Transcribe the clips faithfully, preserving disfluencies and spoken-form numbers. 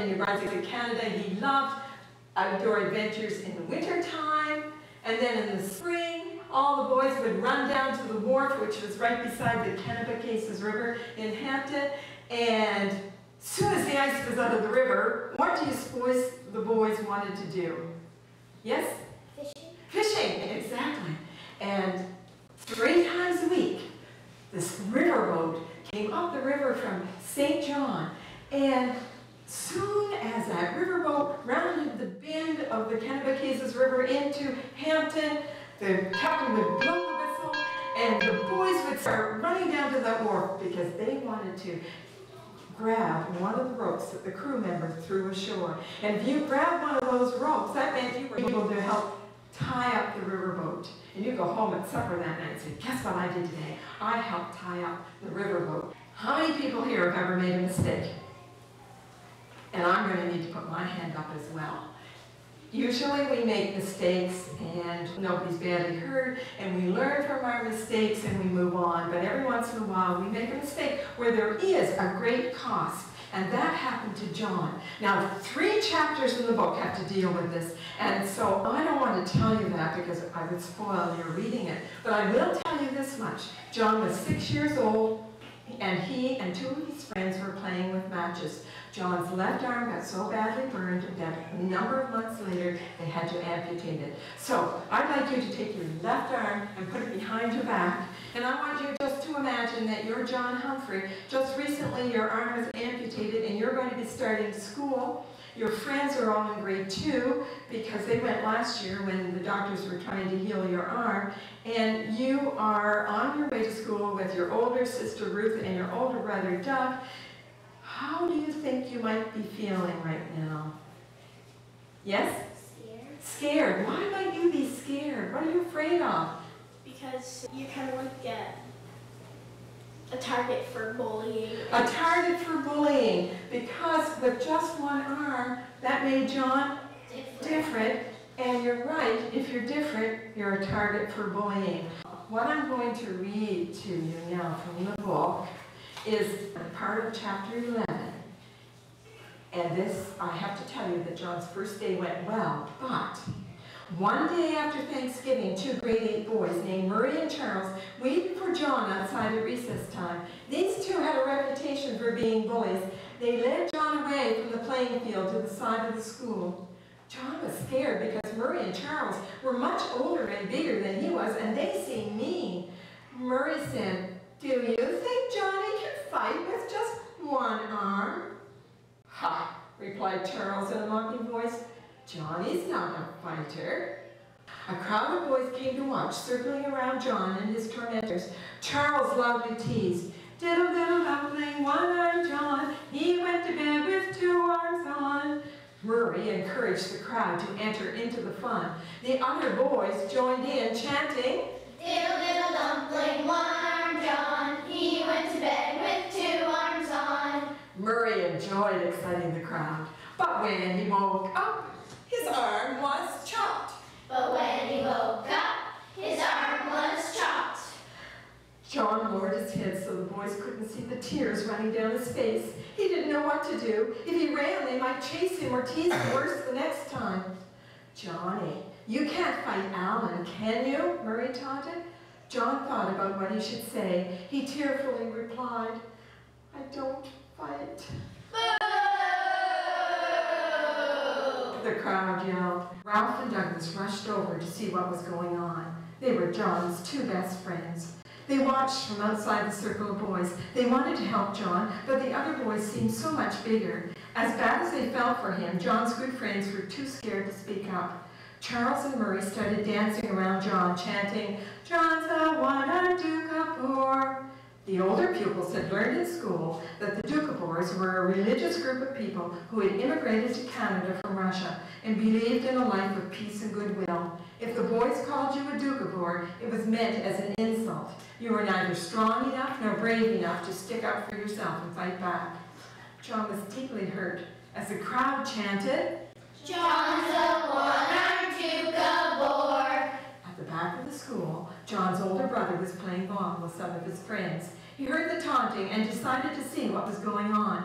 in New Brunswick, Canada. He loved outdoor adventures in the winter time, and then in the spring, all the boys would run down to the wharf, which was right beside the Kennebecasis River in Hampton, and as soon as the ice was out of the river, what do you suppose the boys wanted to do? Yes? Fishing. Fishing, exactly. And three times a week, this riverboat came up the river from Saint John, and soon as that riverboat rounded the bend of the Kennebecasis River into Hampton, the captain would blow the whistle, and the boys would start running down to that wharf because they wanted to grab one of the ropes that the crew member threw ashore. And if you grabbed one of those ropes, that meant you were able to help tie up the riverboat. And you go home at supper that night and say, guess what I did today? I helped tie up the riverboat. How many people here have ever made a mistake? And I'm going to need to put my hand up as well. Usually we make mistakes and nobody's badly hurt, and we learn from our mistakes and we move on. But every once in a while we make a mistake where there is a great cost. And that happened to John. Now, three chapters in the book have to deal with this, and so I don't want to tell you that because I would spoil your reading it. But I will tell you this much. John was six years old, and he and two of his friends were playing with matches. John's left arm got so badly burned that a number of months later they had to amputate it. So I'd like you to take your left arm and put it behind your back, and I want you just to imagine that you're John Humphrey. Just recently your arm was amputated and you're going to be starting school. Your friends are all in grade two because they went last year when the doctors were trying to heal your arm, and you are on your way to school with your older sister Ruth and your older brother Doug. How do you think you might be feeling right now? Yes? Scared. Scared. Why might you be scared? What are you afraid of? Because you're kind of like a, a target for bullying. A target for bullying. Because with just one arm, that made John different. different. And you're right, if you're different, you're a target for bullying. What I'm going to read to you now from the book is part of chapter eleven. And this, I have to tell you that John's first day went well, but one day after Thanksgiving, two grade eight boys named Murray and Charles waited for John outside at recess time. These two had a reputation for being bullies. They led John away from the playing field to the side of the school. John was scared because Murray and Charles were much older and bigger than he was, and they seemed mean. Murray said, "Do you think Johnny can fight with just one arm?" "Ha," replied Charles in a mocking voice. "Johnny's not a fighter." A crowd of boys came to watch, circling around John and his tormentors. Charles loudly teased, "Diddle diddle dumpling, one-armed John, he went to bed with two arms on." Murray encouraged the crowd to enter into the fun. The other boys joined in, chanting, "Diddle diddle dumpling, one-armed John, he went to bed with two arms on." Murray enjoyed exciting the crowd, but when he woke up, his arm was chopped. But when he woke up, his arm was chopped. John lowered his head so the boys couldn't see the tears running down his face. He didn't know what to do. If he ran, they might chase him or tease him worse the next time. "Johnny, you can't fight Alan, can you?" Murray taunted. John thought about what he should say. He tearfully replied, "I don't fight." Boo! The crowd yelled. Ralph and Douglas rushed over to see what was going on. They were John's two best friends. They watched from outside the circle of boys. They wanted to help John, but the other boys seemed so much bigger. As bad as they felt for him, John's good friends were too scared to speak up. Charles and Murray started dancing around John, chanting, "John's a one-armed Doukhobor." The older pupils had learned in school that the Doukhobors were a religious group of people who had immigrated to Canada from Russia and believed in a life of peace and goodwill. If the boys called you a Doukhobor, it was meant as an insult. You were neither strong enough nor brave enough to stick up for yourself and fight back. John was deeply hurt as the crowd chanted, "John's a one-armed Doukhobor." At the back of the school, John's older brother was playing ball with some of his friends. He heard the taunting and decided to see what was going on.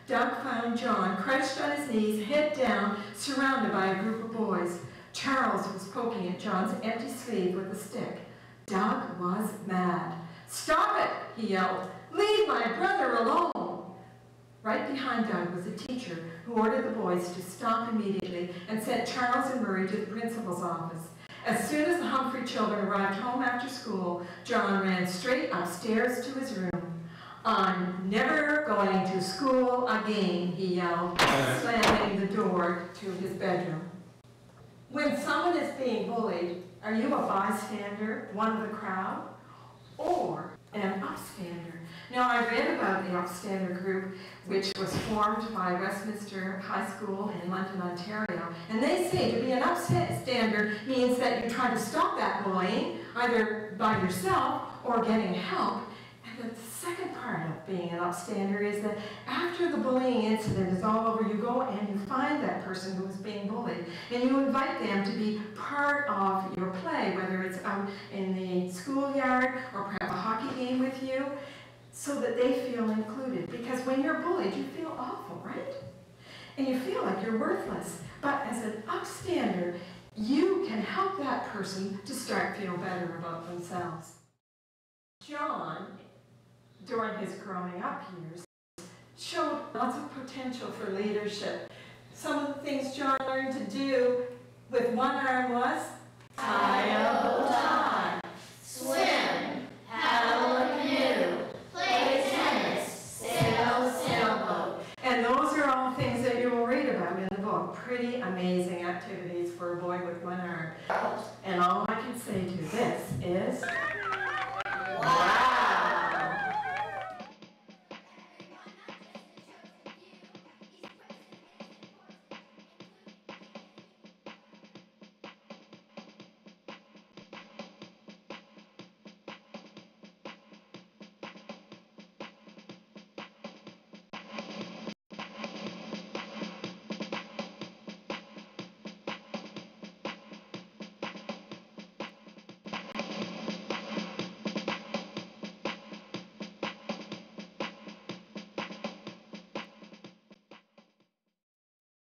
Doug found John crouched on his knees, head down, surrounded by a group of boys. Charles was poking at John's empty sleeve with a stick. Doug was mad. "Stop it!" he yelled. "Leave my brother alone!" Right behind Doug was a teacher who ordered the boys to stop immediately and sent Charles and Murray to the principal's office. As soon as the Humphrey children arrived home after school, John ran straight upstairs to his room. "I'm never going to school again," he yelled, slamming the door to his bedroom. When someone is being bullied, are you a bystander, one of the crowd, or an upstander? Now, I read about the upstander group, which was formed by Westminster High School in London, Ontario, and they say to be an upstander means that you try to stop that bullying, either by yourself or getting help. And the second part of being an upstander is that after the bullying incident is all over, you go and you find that person who is being bullied, and you invite them to be part of your play, whether it's out in the schoolyard or perhaps a hockey game with you, so that they feel included. Because when you're bullied, you feel awful, right? And you feel like you're worthless. But as an upstander, you can help that person to start feel better about themselves. John, during his growing up years, showed lots of potential for leadership. Some of the things John learned to do with one arm was tie a tie, swim, paddle a canoe, play tennis, sail a sailboat. And those are all things that you will read about in the book. Pretty amazing activities for a boy with one arm. And all I can say to this is, wow!